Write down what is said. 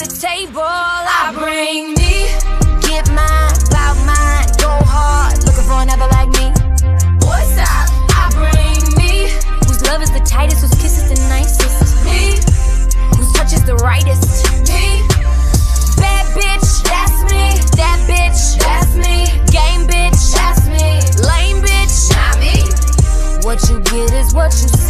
the table. I bring me, get mine, bout mine, go hard, looking for another like me. What's up? I bring me, whose love is the tightest, whose kiss is the nicest. Me, whose touch is the rightest. Me, bad bitch, that's me. That bitch, that's me. Game bitch, that's me. Lame bitch, not me. What you get is what you